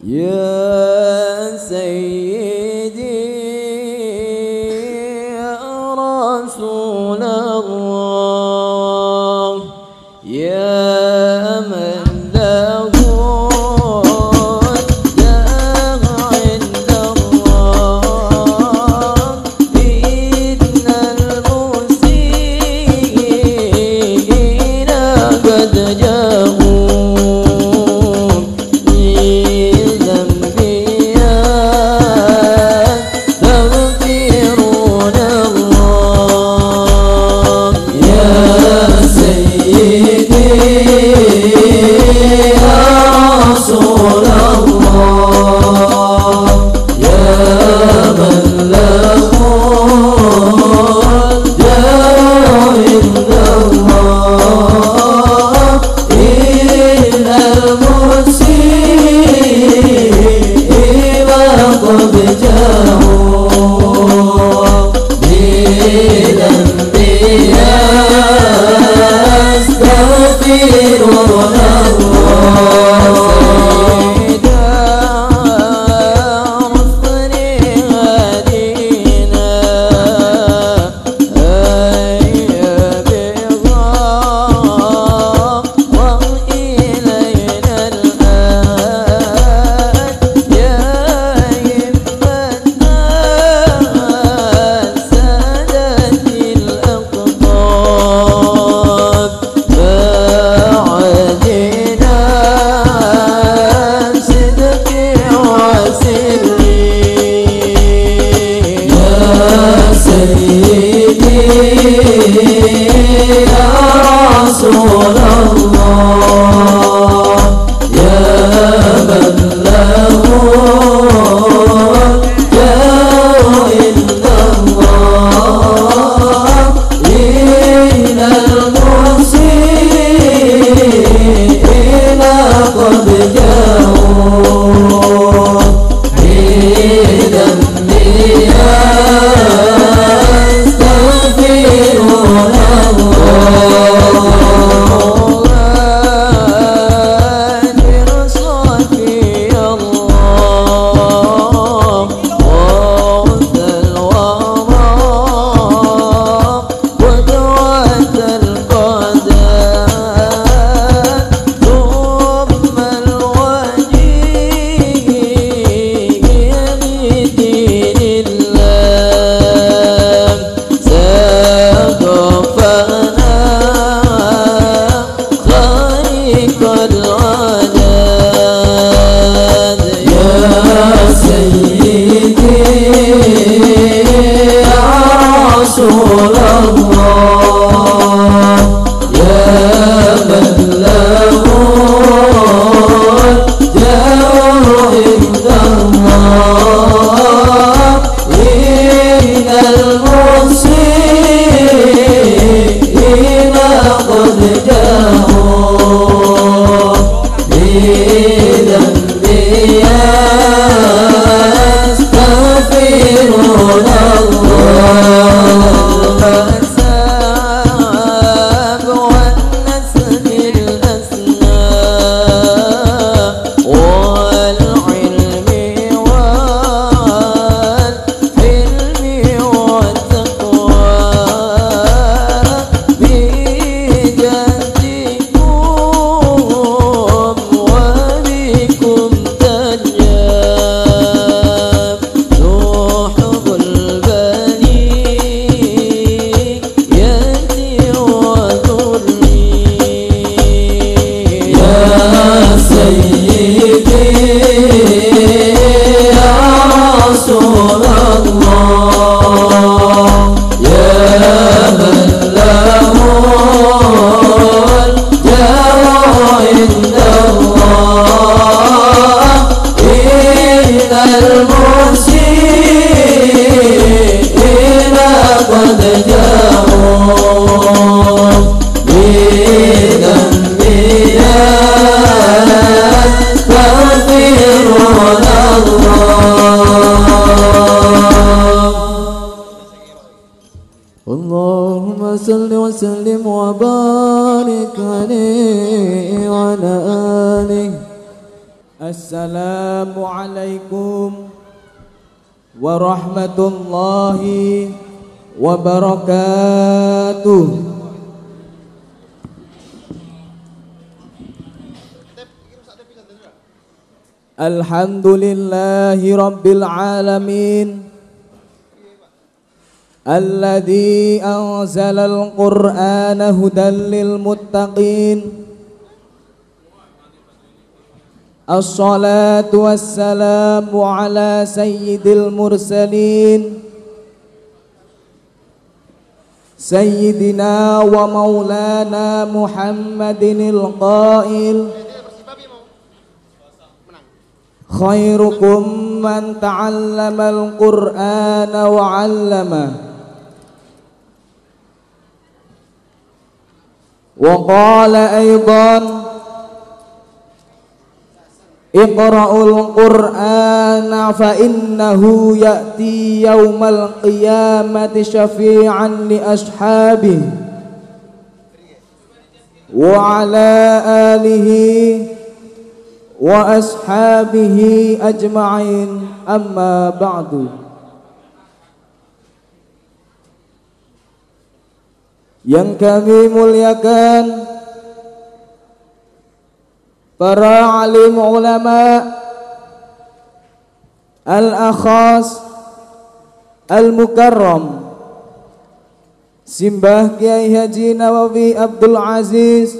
يا سيدي يا رسول الله يا من له الداع عند الله إن المسيئين قد جاءوا اللهم صل وسلم وبارك عليه وعلى آله Assalamualaikum warahmatullahi wabarakatuh. Alhamdulillahi rabbil alamin, alladzi anzalal qur'ana hudan lil muttaqin. Assalatu wassalamu ala sayyidil mursalin, sayyidina wa maulana Muhammadinil qail khairukum man ta'allamal qur'ana wa 'allama. Wa qala aidan iqra'ul qur'ana fa innahu ya'ti yaumal qiyamati syafi'an li ashabihi wa 'ala alihi wa ashabihi ajma'in, amma ba'du. Yang kami muliakan para alim ulama, al-akhas al-mukarram Simbah Kiai Haji Nawawi Abdul Aziz,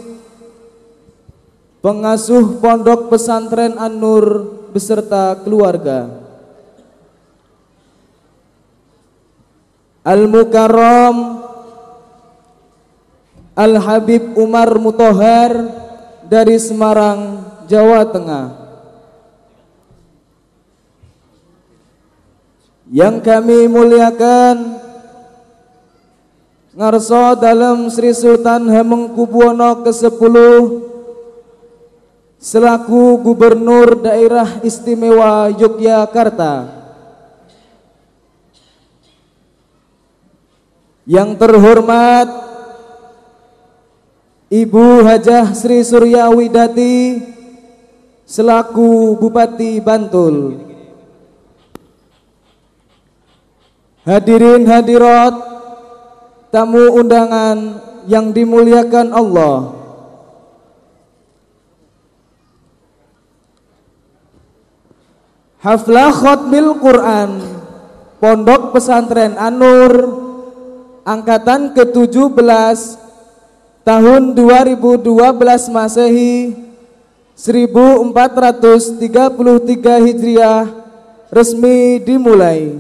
pengasuh Pondok Pesantren An-Nur beserta keluarga, Al-Mukarram Al-Habib Umar Mutohar dari Semarang, Jawa Tengah, yang kami muliakan ngarso dalam Sri Sultan Hamengkubuwono ke-10 selaku Gubernur Daerah Istimewa Yogyakarta, yang terhormat Ibu Hajah Sri Surya Widati selaku Bupati Bantul, hadirin hadirat, tamu undangan yang dimuliakan Allah. Haflah Khatmil Quran Pondok Pesantren An-Nur angkatan ke-17 tahun 2012 Masehi 1433 Hijriah resmi dimulai.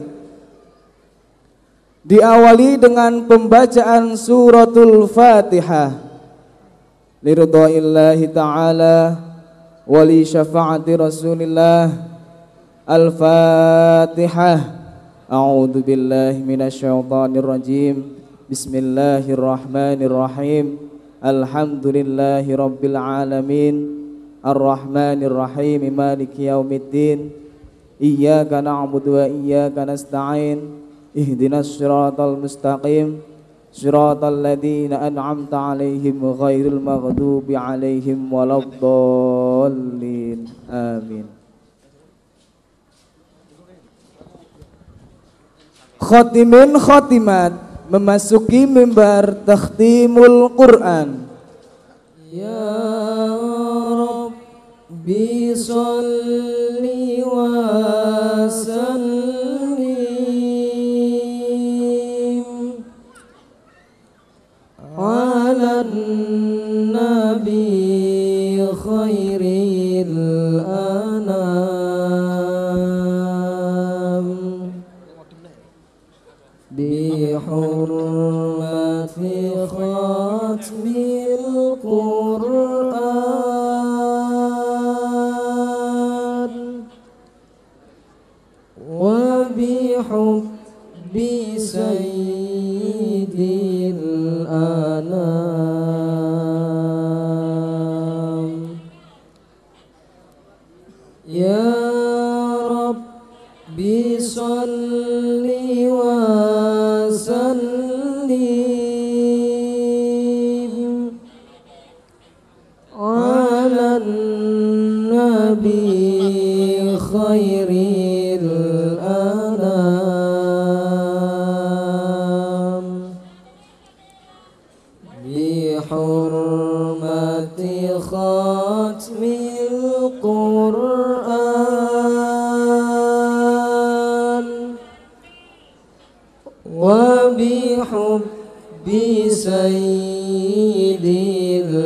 Diawali dengan pembacaan suratul Fatihah liridhaillahi ta'ala wali syafaati Rasulillah. Al-Fatihah. A'udzu billahi minasyaitonir rajim. Bismillahirrahmanirrahim. Alhamdulillahi rabbil alamin. Ar-Rahmanir Rahim. Maliki yaumiddin. Iyyaka na'budu wa iyyaka nasta'in. Ihdinas siratal mustaqim. Siratal ladzina an'amta 'alaihim ghairil maghdubi 'alaihim waladdallin. Amin. Khotimin khotimat memasuki mimbar takhtimul Quran. Ya Rabbi sholli wa sallim ala nabi khairil anam bihurmati khatmil Qur'an wa bihubbi sayyidil anam. Ya Rabbi sholli wa sallim ala nabi khairil anam bi hurmati khatmil Qur'an wa bi hubbi sayyidil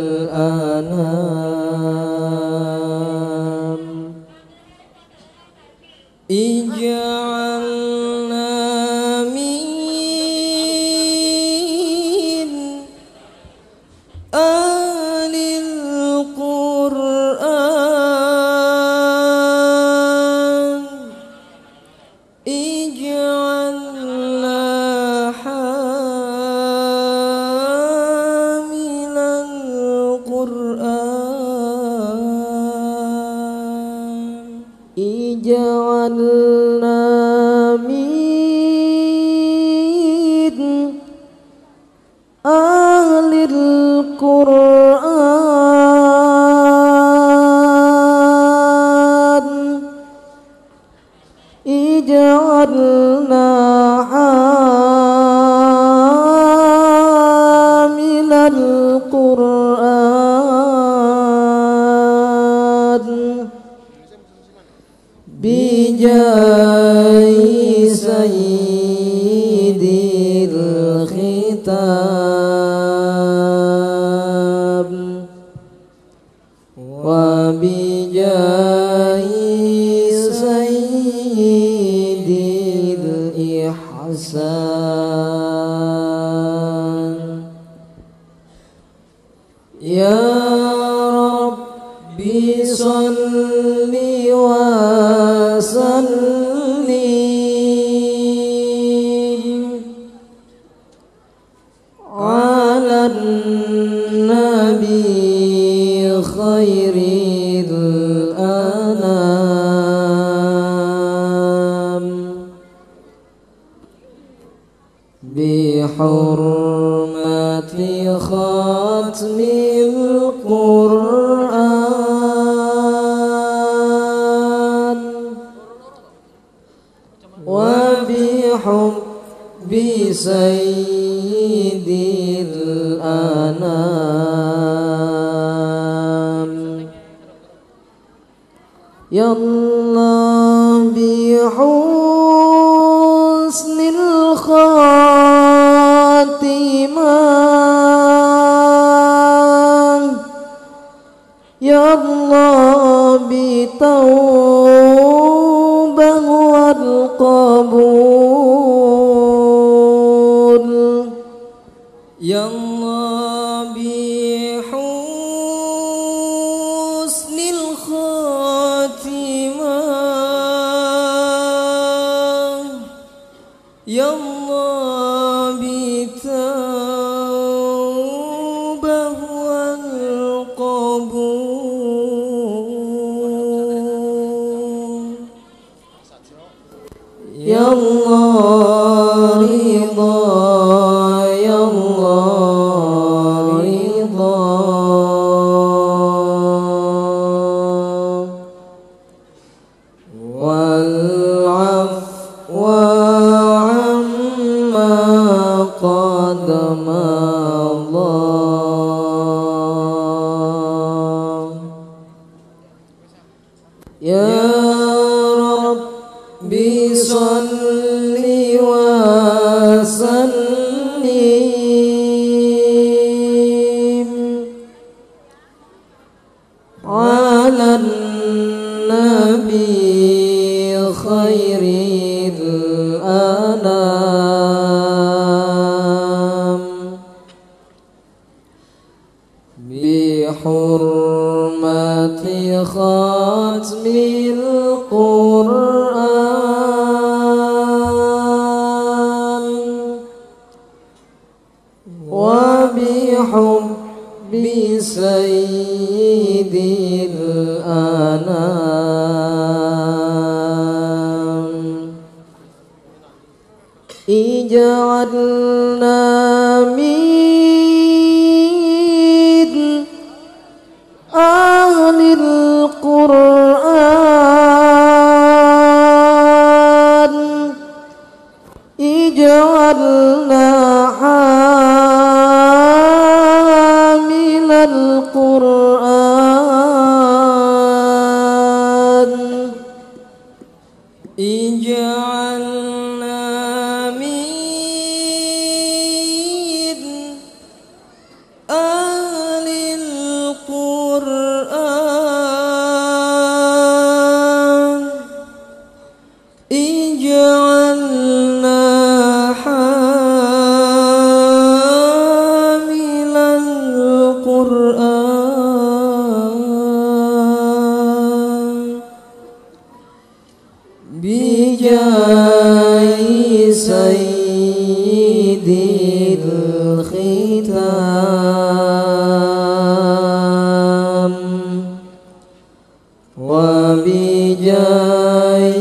anam ij'alna min ahlil Qur'an ij'alna hamilal Qur'an ij'alna min ahlil Qur'an ij'alna hamilal Qur'an bijai sayyidil khitab wa bijai sayyidil ihsan ya Rabbi salli wa sallim ala nabi khairil anam bi hurmati khatmil Qur'an wa bi hubbi sayyidil anam ya Allah bi husnil khatimah ya Allah bi taubah wal qabul ya Allah bi husnil khatimah ya Allah bi taubah wal qabul ya Allah ridha ya Allah ridha wal afwa amma qad madha ya Rabbi salli wa sallim ala nabi khairil anam bi hurmati khatmil Qur'an wa bi hubbi sayyidil anam ij'alna min ahlil Qur'an ja'alna hamilal Qur'an ij'alna min ahlil Qur'an ij'alna hamilal Qur'an bijai sayyidil khitam wa bijai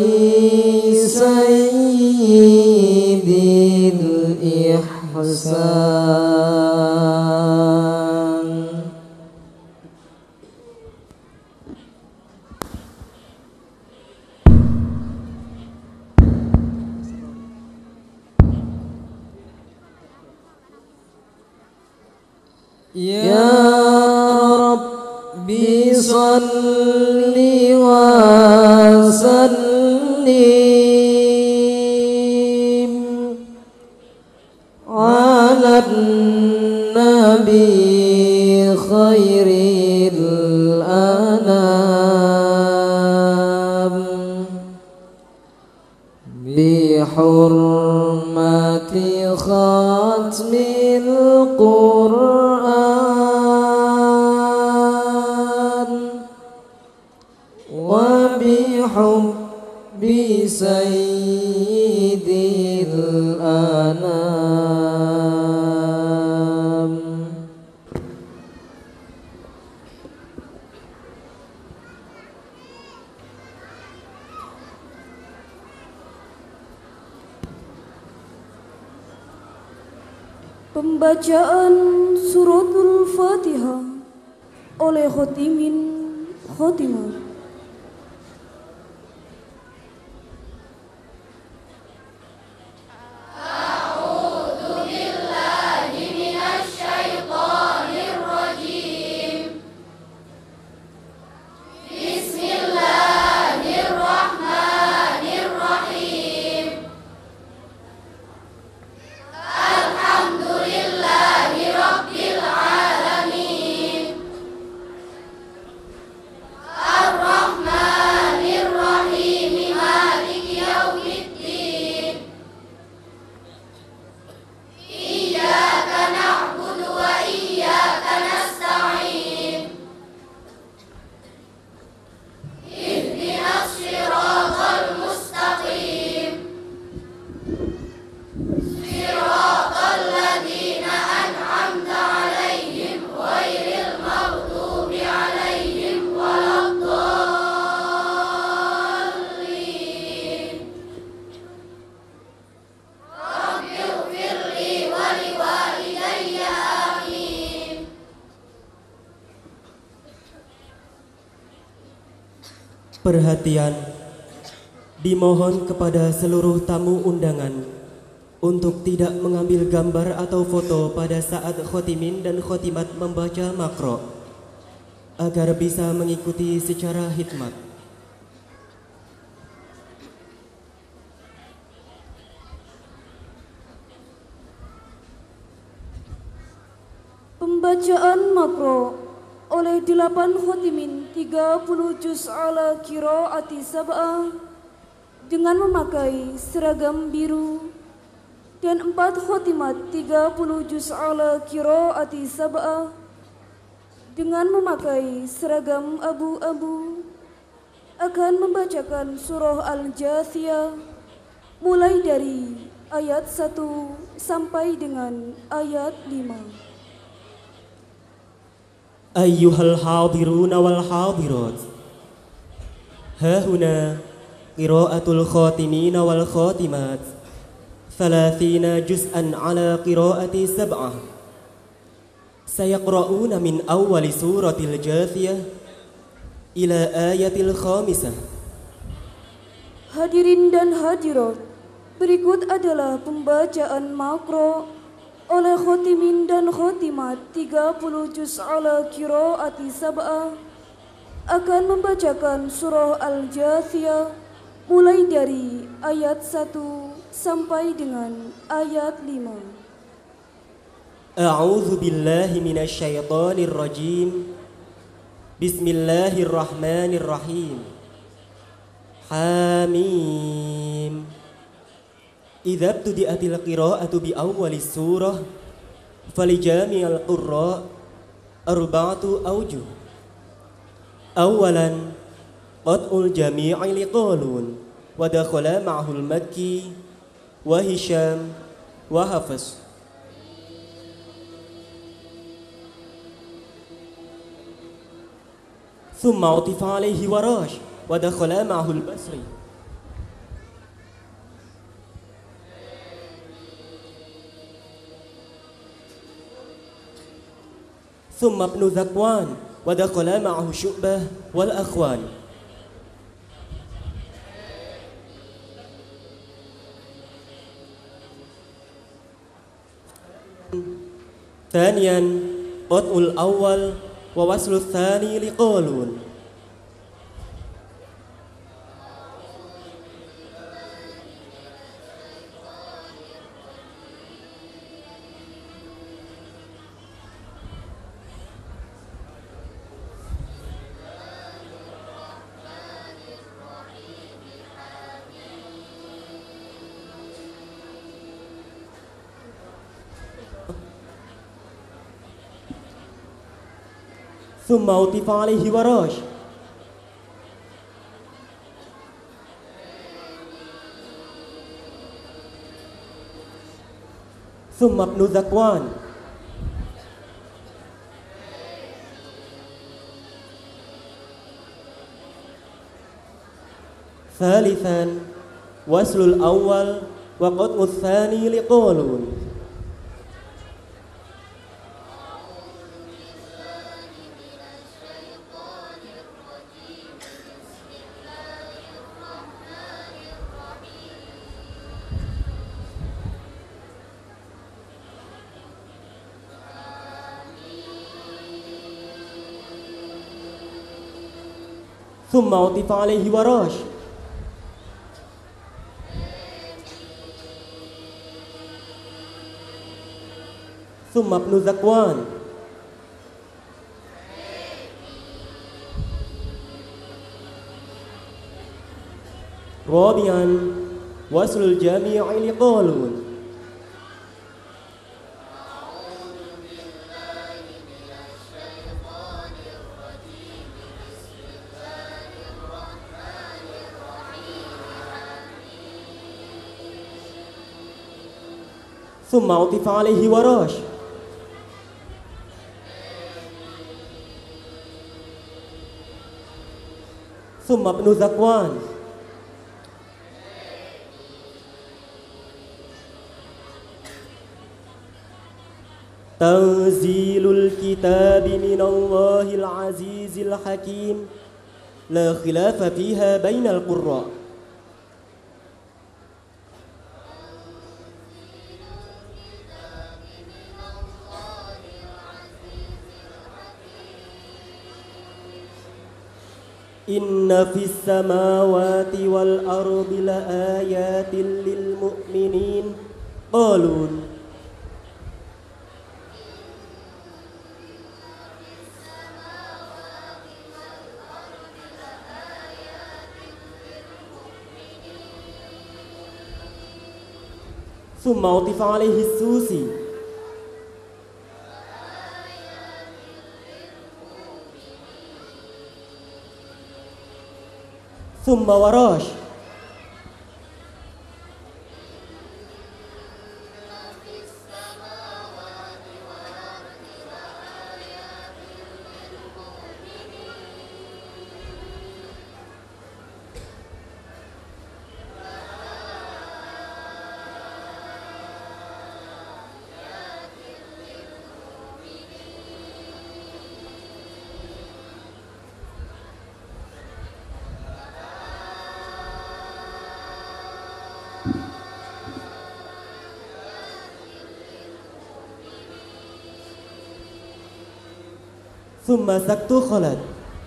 sayyidil ihsan. Ya Rabbi salli wa sallim ala nabi khairil anam bi hurmati khatmil Qur'an wa bi hubbi sayyidil anam. Pembacaan Suratul Fatihah oleh Khotimin Khotimah. Perhatian, dimohon kepada seluruh tamu undangan untuk tidak mengambil gambar atau foto pada saat khotimin dan khotimat membaca makro agar bisa mengikuti secara hikmat. Pembacaan makro oleh 8 khotimin 30 juz ala qiraati sab'ah dengan memakai seragam biru dan 4 khotimat 30 juz ala qiraati sab'ah dengan memakai seragam abu-abu akan membacakan surah Al-Jathiyah mulai dari ayat 1 sampai dengan ayat 5. Ayyuhal hadiruna wal hadirat, hahuna qiraatul khotimina wal khotimat 30 juz'an ala qiraati sab'ah. Sayaqra'una min awwali suratil Jathiyah ila ayatil khamisah. Hadirin dan hadirat, Berikut adalah pembacaan makro oleh khotimin dan khotimat 30 juz ala qiraati sab'ah akan membacakan surah Al-Jathiyah mulai dari ayat 1 sampai dengan ayat 5. A'udzu billahi minasyaitonir rajim. Bismillahirrahmanirrahim. Hamim. Idza btudi'atil qira'atu bi awwalis surah falijami'al qurra arba'atu awjuh. Awalan qat'ul jami'i liqalun wa dakhala ma'ahul makki wa hisham wa hafs. ثم عطف عليه وراش ودخل معه البصري. ثم ابن ذكوان ودخل معه شعبة والأخوان. ثانيا قطع الأول ووصل الثاني لقالون. ثم عطف عليه وراش. ثم ابن ذكوان. ثالثا وصل الأول وقطع الثاني لقالون. ثم عطف عليه وراش. ثم ابن ذكوان. رابعا وصل الجميع لقالون. ثم عطف عليه وراش. ثم ابن ذكوان. تنزيل الكتاب من الله العزيز الحكيم لا خلاف فيها بين القراء. إن في السماوات والأرض لآيات للمؤمنين. قالون. ثم عطف عليه السوسي. ثم وراش. ثم سكت خلد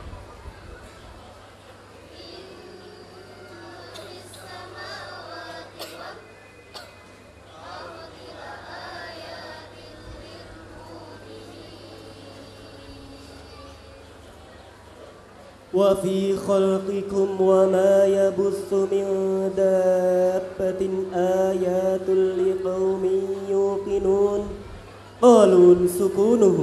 وفي خلقكم وما يبث من دابة آيات لقوم يوقنون قالوا سكونه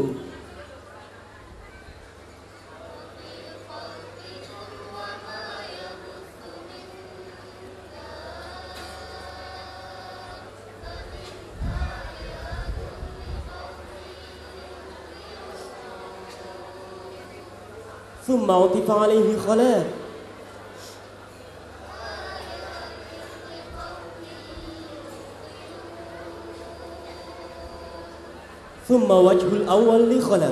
ثم عطف عليه خلاء ثم وجه الأول لخلف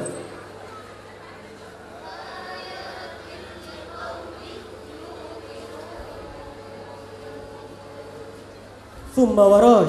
ثم وراش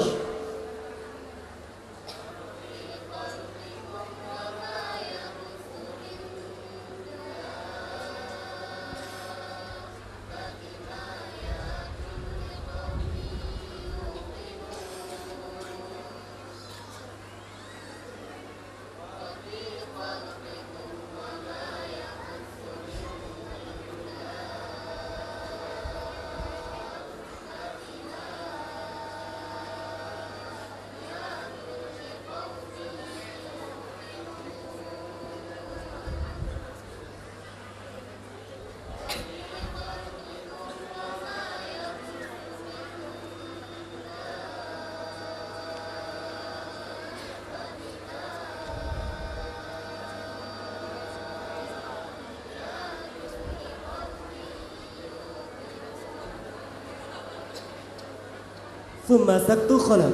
ثم سكت خلف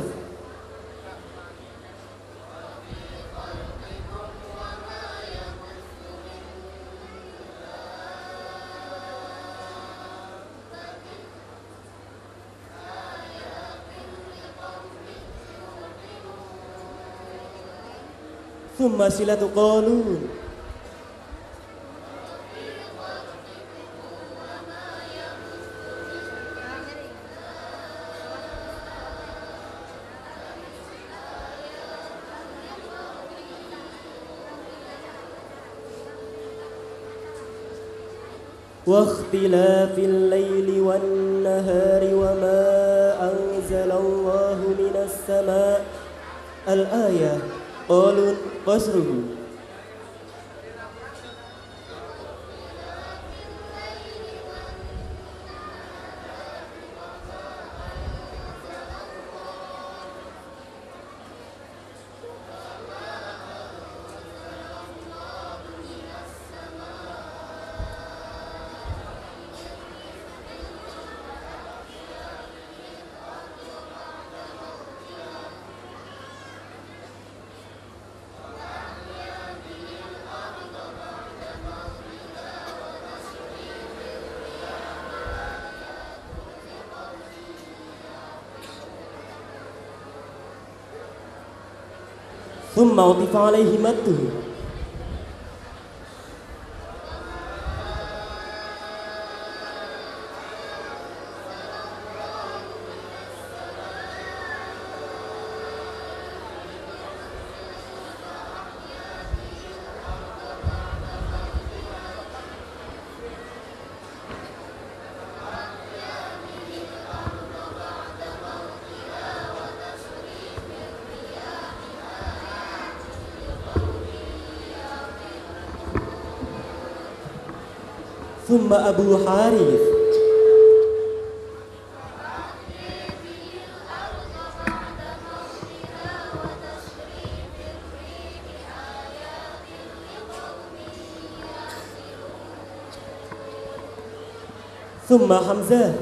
ثم صلة قالون واختلاف الليل والنهار وما أنزل الله من السماء الآية قالوا قصره ثم عطف عليه مده ثم أبو حارث ثم حمزة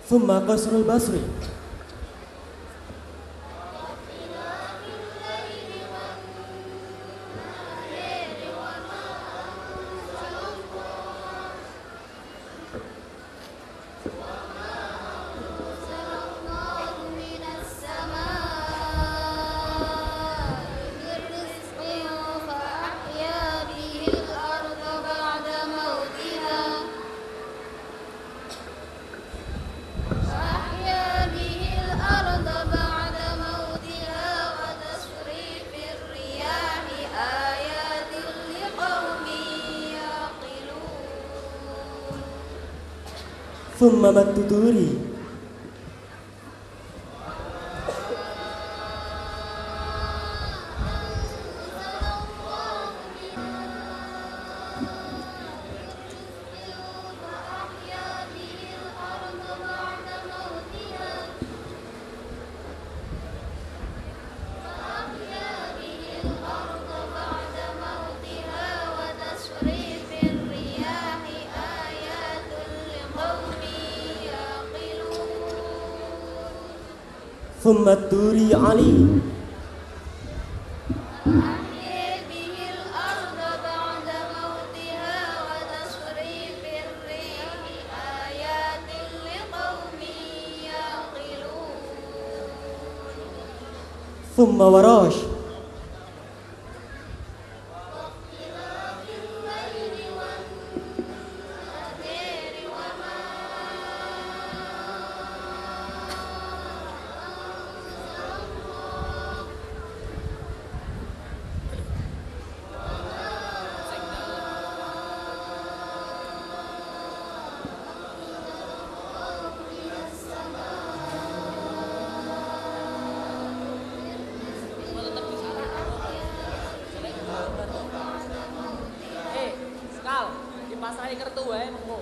Thumma qasrul basri. Thumma mattuturi. Thumma turi ali. Thumma warash. Pasrai kertu wae mengko.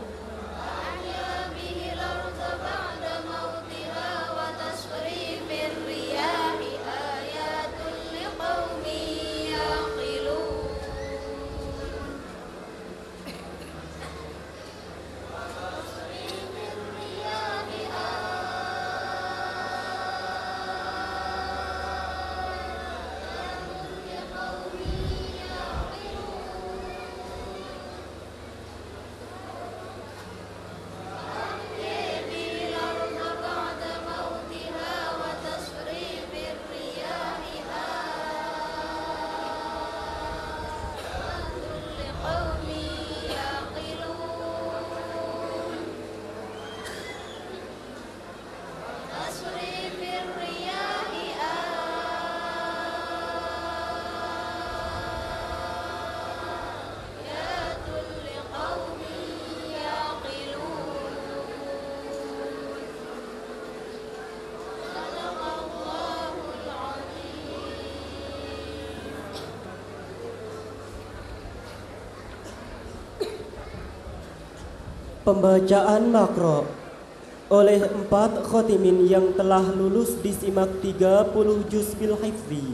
Pembacaan makro oleh 4 khotimin yang telah lulus disimak 30 juz bil hifzi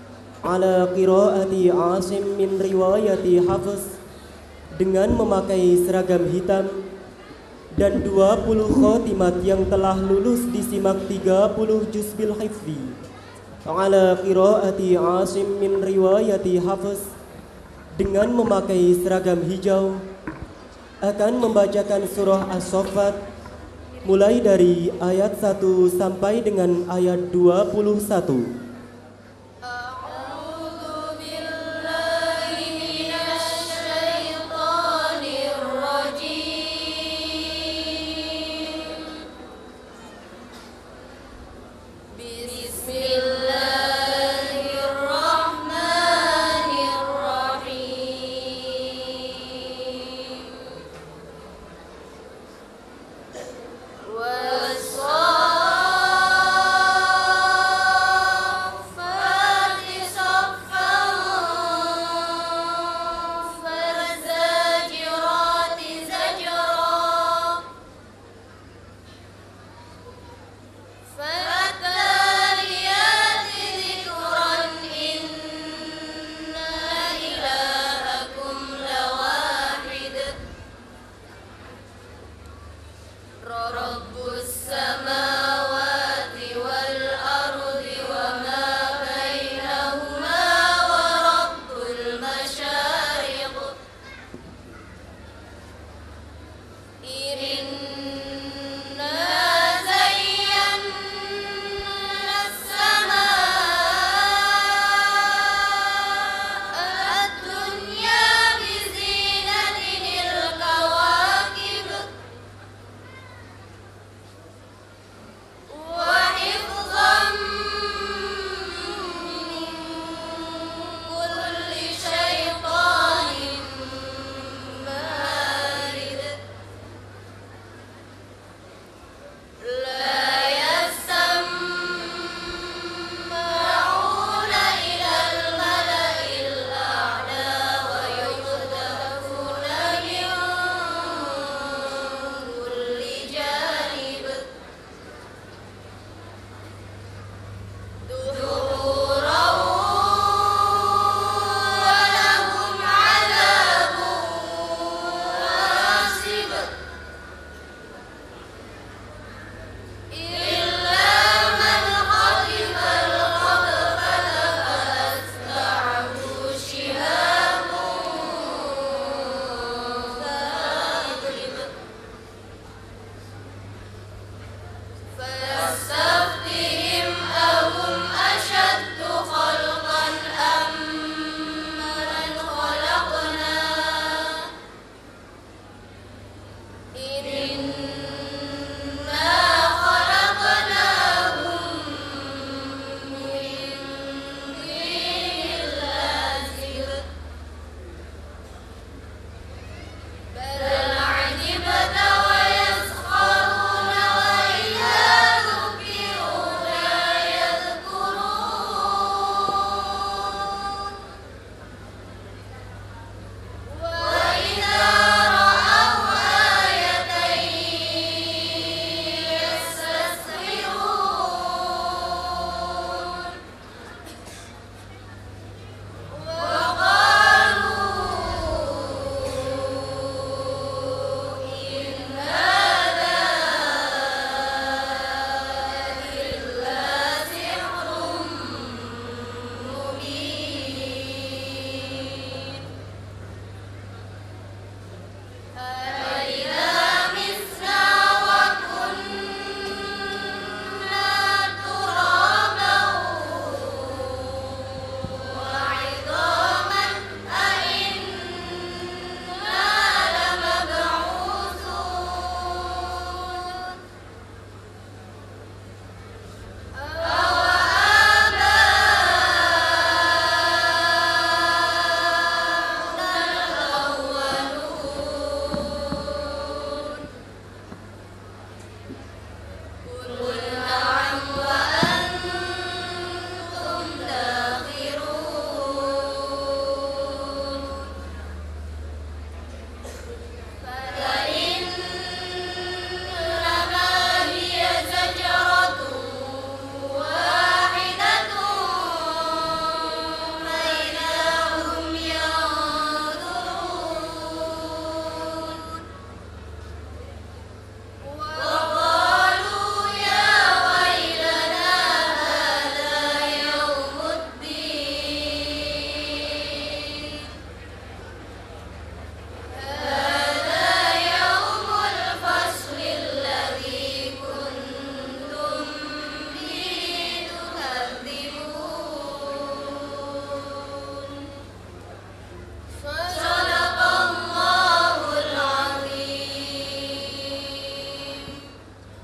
ala qiraati Asim min riwayati Hafiz dengan memakai seragam hitam, dan 20 khotimat yang telah lulus disimak 30 juz bil hifzi ala qiraati Asim min riwayati Hafiz dengan memakai seragam hijau akan membacakan surah As-Saffat mulai dari ayat 1 sampai dengan ayat 21. والصافات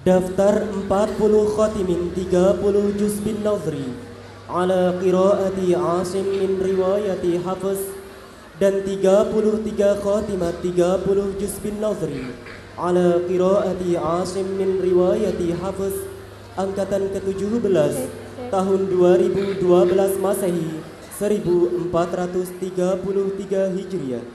Daftar 40 khatimin 30 juz bin Nazri ala qiraati Asim min riwayati Hafiz dan 33 khatimat 30 juz bin Nazri ala qiraati Asim min riwayati Hafiz angkatan ke-17 tahun 2012 Masehi 1433 Hijriah.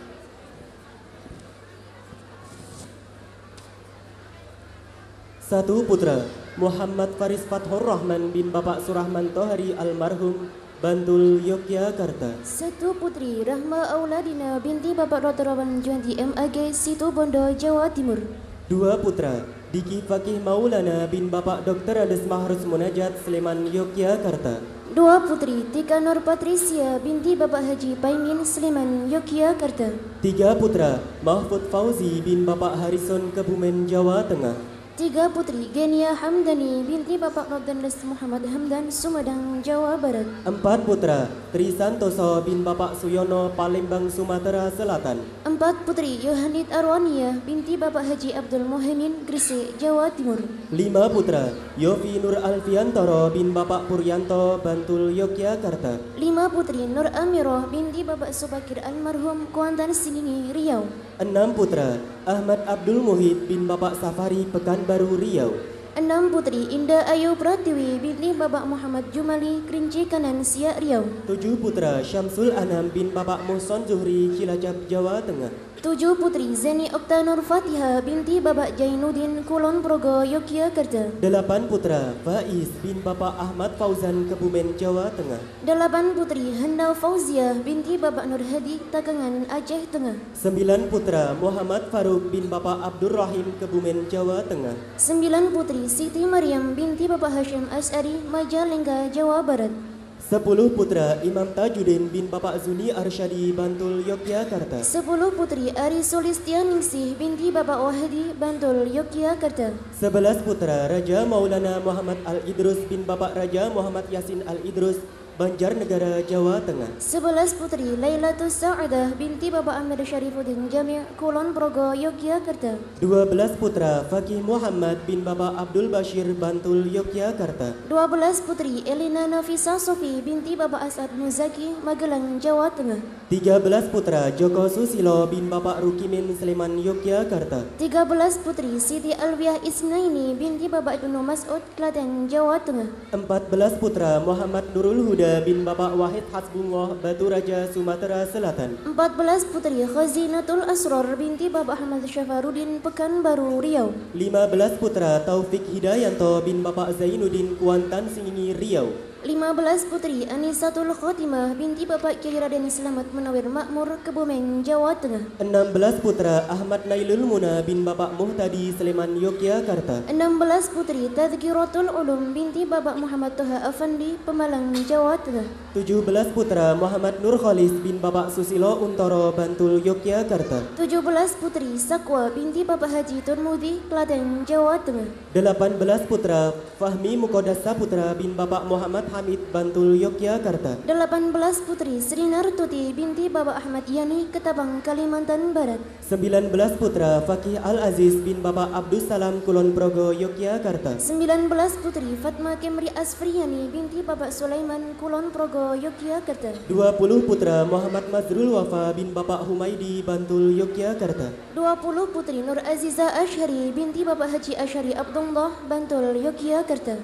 Satu putra, Muhammad Faris Fathur Rahman bin Bapak Surahman Tohari almarhum, Bantul, Yogyakarta. Satu putri, Rahma Auladina binti Bapak Dr. Rawan Juandi MAG, Situ Bondo, Jawa Timur. Dua putra, Diki Fakih Maulana bin Bapak Dr. Andes Mahrus Munajat, Sleman, Yogyakarta. Dua putri, Tika Nur Patricia binti Bapak Haji Paimin, Sleman, Yogyakarta. Tiga putra, Mahfud Fauzi bin Bapak Harrison, Kebumen, Jawa Tengah. Tiga putri, Genia Hamdani binti Bapak Nobdandes Muhammad Hamdan, Sumedang, Jawa Barat. Empat putra, Tri Santoso bin Bapak Suyono, Palembang, Sumatera Selatan. Empat putri, Yohanit Arwania binti Bapak Haji Abdul Muhaimin, Gresik, Jawa Timur. Lima putra, Yofi Nur Alfiantoro bin Bapak Puryanto, Bantul, Yogyakarta. Lima putri, Nur Amiroh binti Bapak Subakir almarhum, Kuantan Singingi, Riau. Enam putra, Ahmad Abdul Muhid bin Bapak Safari, Pekanbaru, Riau. Enam putri, Indah Ayu Pratiwi binti Bapak Muhammad Jumali, Kerinci Kanan, Siak, Riau. Tujuh putra, Syamsul Anam bin Bapak Muson Zuhri, Cilacap, Jawa Tengah. Tujuh putri, Zeni Oktanur Fatihah binti Bapak Jainuddin, Kulon Progo, Yogyakarta. Delapan putra, Faiz bin Bapak Ahmad Fauzan, Kebumen, Jawa Tengah. Delapan putri, Handa Fauziah binti Bapak Nur Hadi, Takengan, Aceh Tengah. Sembilan putra, Muhammad Faruk bin Bapak Abdur Rahim, Kebumen, Jawa Tengah. Sembilan putri, Siti Maryam binti Bapak Hashim As'ari, Majalengka, Jawa Barat. 10 putra, Imam Tajuddin bin Bapak Zuni Arsyadi, Bantul, Yogyakarta. 10 putri, Ari Sulistianingsih binti Bapak Wahidi, Bantul, Yogyakarta. 11 putra, Raja Maulana Muhammad Al-Idrus bin Bapak Raja Muhammad Yasin Al-Idrus, Banjarnegara, Jawa Tengah. 11 putri, Lailatus Sa'adah binti Bapak Amir Syarifuddin Jami', Kulon Progo, Yogyakarta. 12 putra, Fakih Muhammad bin Bapak Abdul Bashir, Bantul, Yogyakarta. 12 putri, Elina Nafisa Sofi binti Bapak Asad Muzaki, Magelang, Jawa Tengah. 13 putra, Joko Susilo bin Bapak Rukimin, Sleman, Yogyakarta. 13 putri, Siti Alwiah Isnaini binti Bapak Ibnu Mas'ud, Klaten, Jawa Tengah. 14 putra, Muhammad Nurul Huda bin Bapak Wahid Hasbullah, Batu Raja, Sumatera Selatan. 14 putri, Khazinatul Asror binti Bapak Ahmad Syafarudin, Pekanbaru, Riau. 15 putra, Taufik Hidayanto bin Bapak Zainuddin, Kuantan, Singingi, Riau. 15 putri, Anisatul Khotimah binti Bapak Kiai Raden Selamat Munawir Makmur, Kebumen, Jawa Tengah. 16 putra, Ahmad Nailul Muna bin Bapak Muhtadi, Sleman, Yogyakarta. 16 putri, Tadhkiratul Ulum binti Bapak Muhammad Toha Afandi, Pemalang, Jawa Tengah. 17 putra, Muhammad Nur Khalis bin Bapak Susilo Untoro, Bantul, Yogyakarta. 17 putri, Sakwa binti Bapak Haji Turmudi, Klaten, Jawa Tengah. 18 putra, Fahmi Mukodas Saputra bin Bapak Muhammad Hamid, Bantul, Yogyakarta. 18 putri, Sri Nartuti binti Bapak Ahmad Yani, Ketapang, Kalimantan Barat. 19 putra, Fakih Al-Aziz bin Bapak Abdus Salam, Kulon Progo, Yogyakarta. 19 putri, Fatma Kemri Asfriani binti Bapak Sulaiman, Kulon Progo, Yogyakarta. 20 putra, Muhammad Mazrul Wafa bin Bapak Humaidi, Bantul, Yogyakarta. 20 putri, Nur Aziza Ashari binti Bapak Haji Ashari Abdullah, Bantul, Yogyakarta.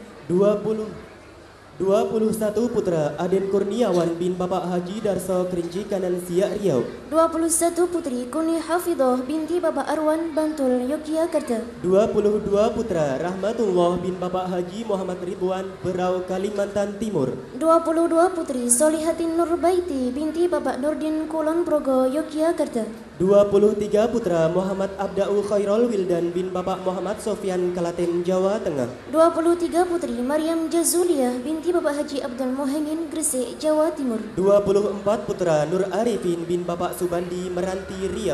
21 putra, Aden Kurniawan bin Bapak Haji Darso, Kerinci Kanan, Siak, Riau. 21 putri, Kuni Hafidoh binti Bapak Arwan, Bantul, Yogyakarta. 22 putra, Rahmatullah bin Bapak Haji Muhammad Ridwan, Berau, Kalimantan Timur. 22 putri, Solihatin Nurbaiti binti Bapak Nurdin, Kulon Progo, Yogyakarta. 23 putra, Muhammad Abda'u Khairul Wildan bin Bapak Muhammad Sofyan, Kalaten, Jawa Tengah. 23 putri, Maryam Jazuliah binti Bapak Haji Abdul Muhaimin, Gresik, Jawa Timur. 24 putra, Nur Arifin bin Bapak Subandi, Meranti, Riau.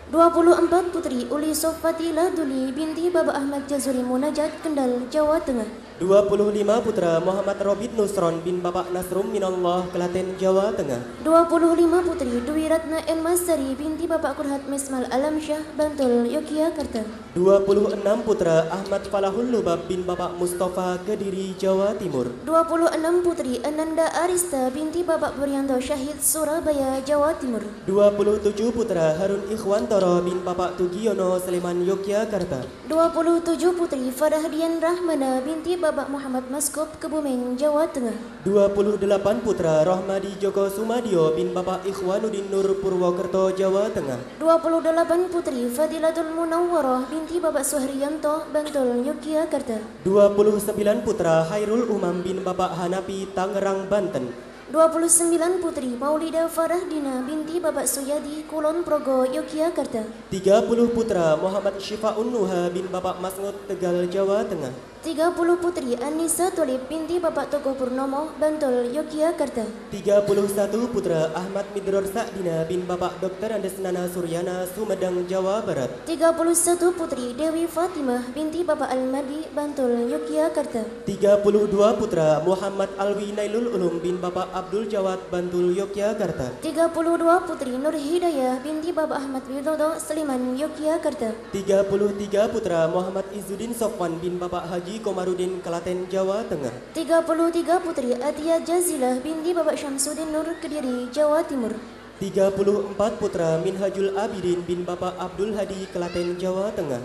24 putri Uli Sofati Laduli binti Baba Ahmad Jazuri Munajat Kendal, Jawa Tengah. 25 putra Muhammad Robit Nusron bin Bapak Nasrum Minallah, Klaten, Jawa Tengah. 25 putri Dwi Ratna M. Masari binti Bapak Kurhat Mesmal Alamsyah, Bantul, Yogyakarta. 26 putra Ahmad Falahul Lubab bin Bapak Mustafa, Kediri, Jawa Timur. 26 putri Ananda Arista binti Bapak Puryanto Syahid, Surabaya, Jawa Timur. 27 putra Harun Ikhwantoro bin Bapak Tugiono, Sleman, Yogyakarta. 27 putri Farahdian Rahmana binti Bapak Muhammad Maskop, Kebumen, Jawa Tengah. 28 putra Rohmadi Joko Sumadio bin Bapak Ikhwanuddin Nur, Purwokerto, Jawa Tengah. 28 putri Fadilatul Munawwaroh binti Bapak Suhriyanto, Bantul, Yogyakarta. 29 putra Hairul Umam bin Bapak Hanapi, Tangerang, Banten. 29 putri Maulida Farahdina binti Bapak Suyadi, Kulon Progo, Yogyakarta. 30 putra Muhammad Syifaun Nuha bin Bapak Masngut, Tegal, Jawa Tengah. 30 putri Anissa Tulip binti Bapak Tokoh Purnomo, Bantul, Yogyakarta. 31 putra Ahmad Midror Sa'dina bin Bapak Dr. Andes Nana Suryana, Sumedang, Jawa Barat. 31 putri Dewi Fatimah binti Bapak Almadi, Bantul, Yogyakarta. 32 putra Muhammad Alwi Nailul Ulum bin Bapak Abdul Jawad, Bantul, Yogyakarta. 32 putri Nur Hidayah binti Bapak Ahmad Widodo, Sleman, Yogyakarta. 33 putra Muhammad Izzuddin Sofwan bin Bapak Haji Komarudin, Klaten, Jawa Tengah. 33 putri Atia Jazilah binti Bapak Syamsuddin Nur, Kediri, Jawa Timur. 34 putra Minhajul Abidin bin Bapak Abdul Hadi, Klaten, Jawa Tengah.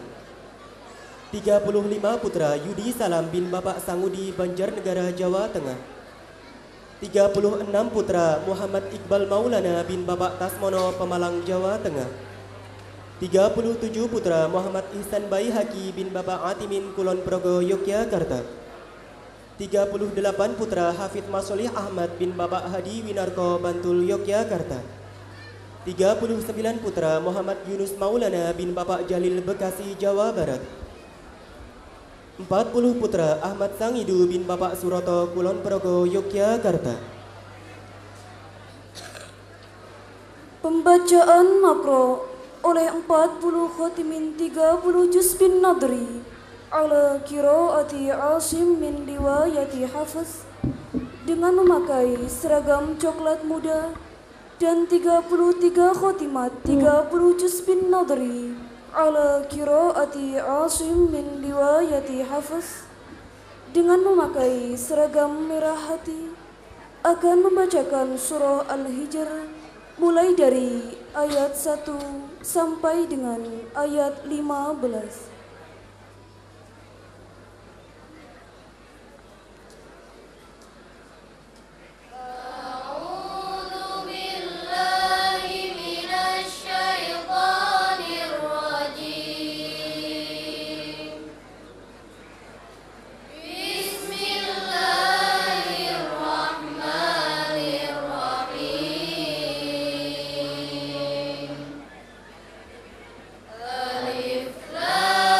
35 putra Yudi Salam bin Bapak Sangudi, Banjarnegara, Jawa Tengah. 36 putra Muhammad Iqbal Maulana bin Bapak Tasmono, Pemalang, Jawa Tengah. 37 putra Muhammad Ihsan Baihaqi bin Bapak Atimin, Kulon Progo, Yogyakarta. 38 putra Hafid Masolih Ahmad bin Bapak Hadi Winarko, Bantul, Yogyakarta. 39 putra Muhammad Yunus Maulana bin Bapak Jalil, Bekasi, Jawa Barat. 40 putra Ahmad Sangidu bin Bapak Suroto, Kulon Progo, Yogyakarta. Pembacaan makro oleh 40 khotimin 30 juz bin nadri ala qiraati Asim min riwayati Hafiz dengan memakai seragam coklat muda, dan 33 khotimat 30 juz bin nadri ala qiraati Asim min riwayati Hafiz dengan memakai seragam merah hati akan membacakan surah Al-Hijr mulai dari ayat 1 sampai dengan ayat 15. Alif Lam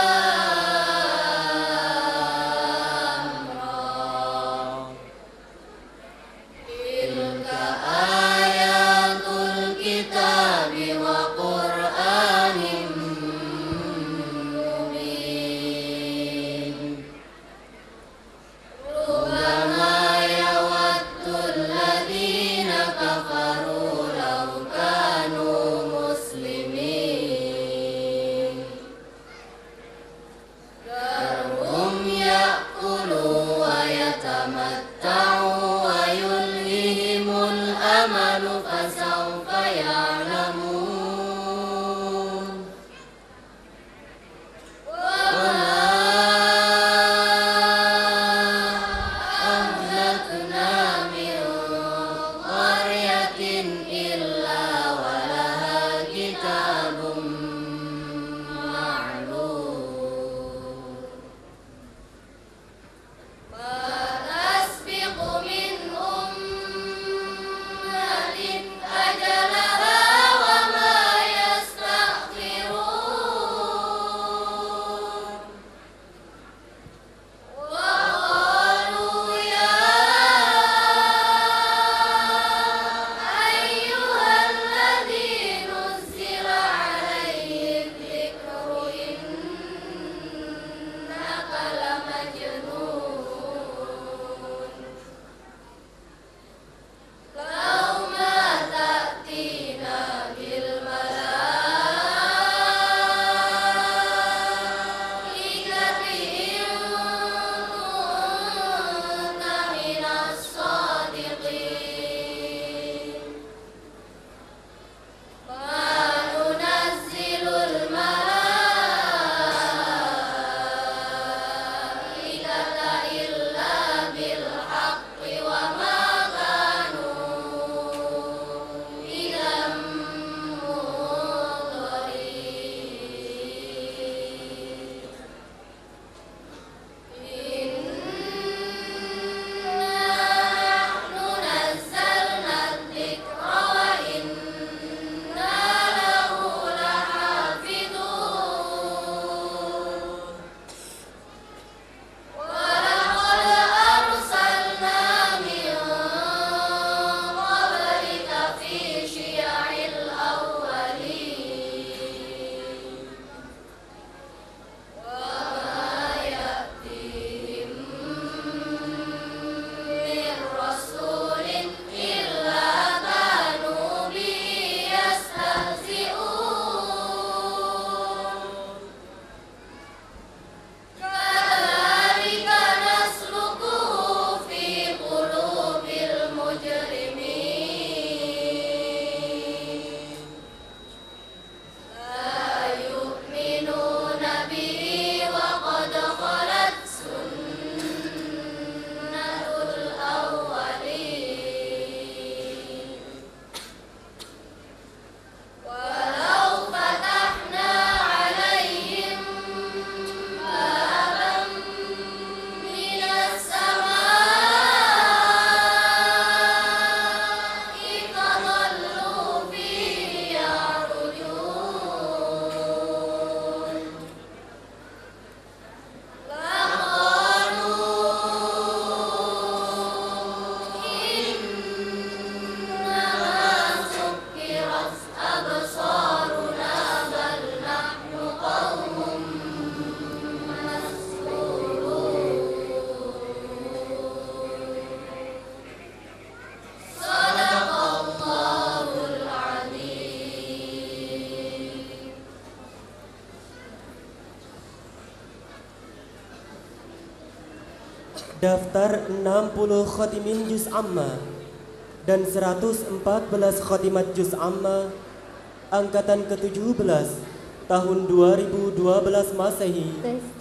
daftar 60 khotimin juz amma dan 114 khotimat juz amma angkatan ke-17 tahun 2012 Masehi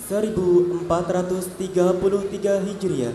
1433 Hijriah.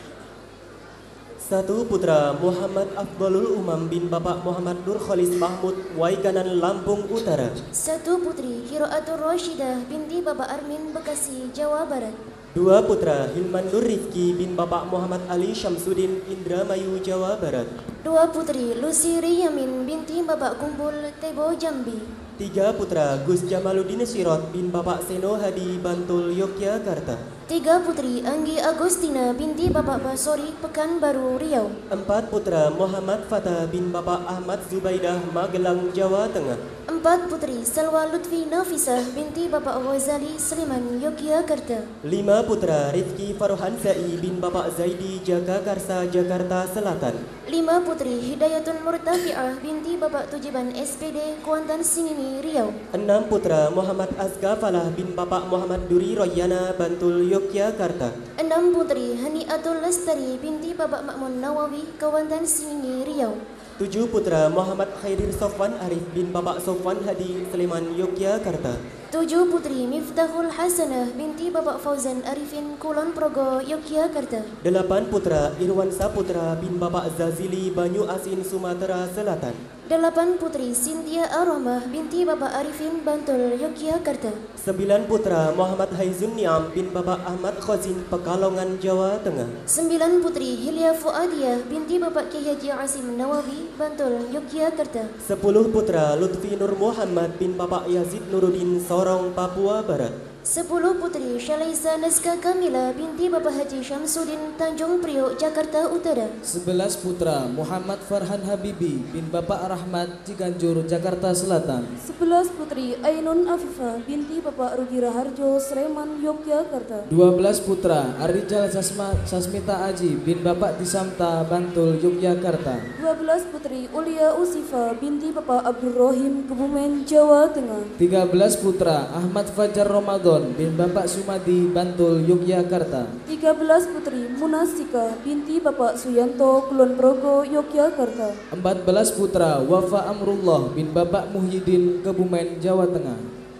1 putra Muhammad Afdalul Umam bin Bapak Muhammad Nur Khalis Mahmud Waikanan Lampung Utara. 1 putri Qiraatul Rashidah binti Bapak Armin Bekasi Jawa Barat. 2 putra Hilman Nur Rifki bin Bapak Muhammad Ali Syamsuddin Indramayu Jawa Barat. 2 putri Lucy Riyamin binti Bapak Kumpul Tebo Jambi. 3 putra Gus Jamaluddin Sirot bin Bapak Seno Hadi Bantul Yogyakarta. 3 putri Anggi Agustina binti Bapak Basori Pekanbaru Riau. 4 putra Muhammad Fatah bin Bapak Ahmad Zubaidah Magelang Jawa Tengah. 4 putri Salwa Lutfi Nafisah binti Bapak Ghazali Sleman Yogyakarta. 5 putra Rifki Farhan Zai bin Bapak Zaidi Jagakarsa Jakarta Selatan. 5 putri Hidayatul Murtafi'ah binti Bapak Tujiban SPD Kuantan Singini Riau. 6 putra Muhammad Azgafalah bin Bapak Muhammad Duri Royana Bantul Yogyakarta. 6 putri Haniatul Lestari binti Bapak Makmun Nawawi Kuantan Singini Riau. 7 putra Muhammad Khairir Sofwan Arif bin Bapak Sofwan Hadi Sleman Yogyakarta. 7 putri Miftahul Hasanah binti Bapak Fauzan Arifin Kulon Progo Yogyakarta. 8 putra Irwan Saputra bin Bapak Zazili Banyu Asin Sumatera Selatan. 8 putri Sintia Aromah binti Bapak Arifin Bantul Yogyakarta. 9 putra Muhammad Haizun Niam bin Bapak Ahmad Khozin Pekalongan Jawa Tengah. 9 putri Hilya Fuadiyah binti Bapak Kiai Haji Asim Nawawi Bantul Yogyakarta. 10 putra Lutfi Nur Muhammad bin Bapak Yazid Nuruddin Sorong Papua Barat. 10 putri Syalaisa Nazka Kamila binti Bapak Haji Syamsuddin Tanjung Priok Jakarta Utara. 11 putra Muhammad Farhan Habibi bin Bapak Rahmat Ciganjur Jakarta Selatan. 11 putri Ainun Afifah binti Bapak Rudi Raharjo Sleman Yogyakarta. 12 putra Arijal Sasmita Aji bin Bapak Disamta Bantul Yogyakarta. 12 putri Ulia Usifa binti Bapak Abdul Rohim Kebumen Jawa Tengah. 13 putra Ahmad Fajar Ramadan bin Bapak Sumadi Bantul Yogyakarta. 13 putri Munasika binti Bapak Suyanto Kulon Progo Yogyakarta. 14 putra Wafa Amrullah bin Bapak Muhyiddin Kebumen Jawa Tengah.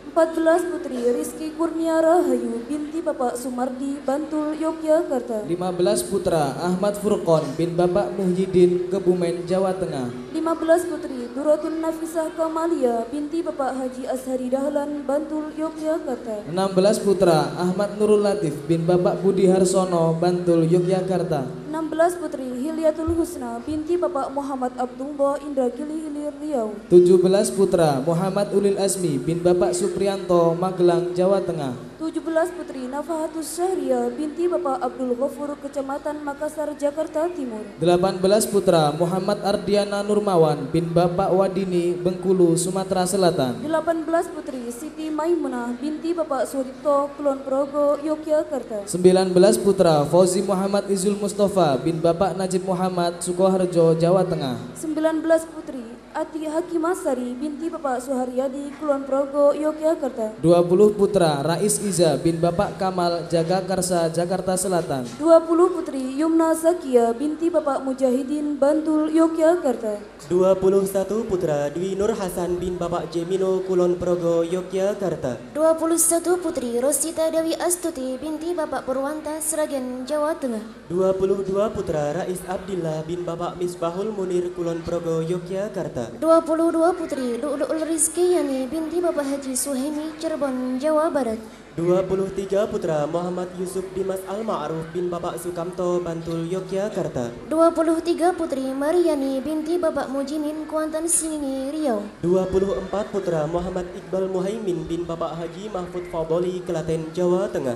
14 putri Rizky Kurnia Rahayu binti Bapak Sumardi Bantul Yogyakarta. 15 putra Ahmad Furqon bin Bapak Muhyiddin Kebumen Jawa Tengah. 15 putri Duratun Nafisah Kamalia binti Bapak Haji Ashari Dahlan Bantul Yogyakarta. 16 putra Ahmad Nurul Latif bin Bapak Budi Harsono Bantul Yogyakarta. 16 putri Hilyatul Husna binti Bapak Muhammad Abdullah Indragili Hilir Riau. 17 putra Muhammad Ulil Azmi bin Bapak Supriyanto Magelang Jawa Tengah. 17 putri Nafahatus Syahria binti Bapak Abdul Ghafur Kecamatan Makassar Jakarta Timur. 18 putra Muhammad Ardiana Nurmawan bin Bapak Wadini Bengkulu Sumatera Selatan. 18 putri Siti Maimunah binti Bapak Suripto Kulon Progo Yogyakarta. 19 putra Fauzi Muhammad Izul Mustafa bin Bapak Najib Muhammad Sukoharjo Jawa Tengah. 19 putri Ati Hakimasari binti Bapak Suharyadi Kulon Progo Yogyakarta. 20 putra Rais Iza bin Bapak Kamal Jagakarsa Jakarta Selatan. 20 putri Yumna Zakia binti Bapak Mujahidin Bantul Yogyakarta. 21 putra Dwi Nur Hasan bin Bapak Jemino Kulon Progo Yogyakarta. 21 putri Rosita Dewi Astuti binti Bapak Purwanta Sragen Jawa Tengah. 22 putra Rais Abdillah bin Bapak Misbahul Munir Kulon Progo Yogyakarta. 22 putri Lu'lu'ul Rizki Yani binti Bapak Haji Suhaimi Cirebon Jawa Barat. 23 putra Muhammad Yusuf Dimas Al-Ma'ruf bin Bapak Sukamto Bantul Yogyakarta. 23 putri Mariani binti Bapak Mujinin Kuantan Singini Riau. 24 putra Muhammad Iqbal Muhaimin bin Bapak Haji Mahfud Fadoli Klaten Jawa Tengah.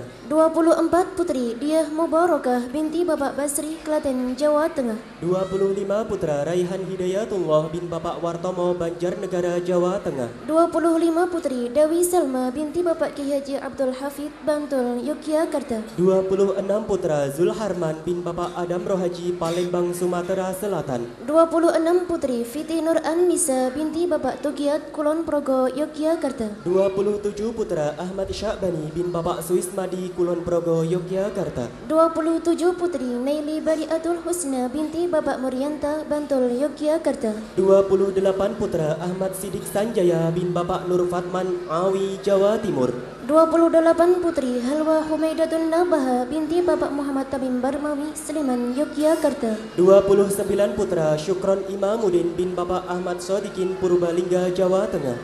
24 putri Diah Mubarakah binti Bapak Basri Klaten Jawa Tengah. 25 putra Raihan Hidayatullah bin Bapak Bapak Wartomo Banjarnegara, Jawa Tengah. 25 putri Dewi Salma binti Bapak Kiai Haji Abdul Hafid, Bantul, Yogyakarta. 26 putra Zulharman bin Bapak Adam Rohaji, Palembang, Sumatera Selatan. 26 putri Fiti Nur An-Nisa binti Bapak Tugiat, Kulon Progo, Yogyakarta. 27 putra Ahmad Syakbani bin Bapak Suismadi, Kulon Progo, Yogyakarta. 27 putri Naili Bariatul Husna binti Bapak Murianta, Bantul, Yogyakarta. 28 putra Ahmad Sidik Sanjaya bin Bapak Nur Fatman, Awi, Jawa Timur. 28 putri Halwa Humaidatun Nabaha binti Bapak Muhammad Tabim Barmawi, Sleman, Yogyakarta. 29 putra Syukron Imamuddin bin Bapak Ahmad Sodikin, Purbalingga, Jawa Tengah.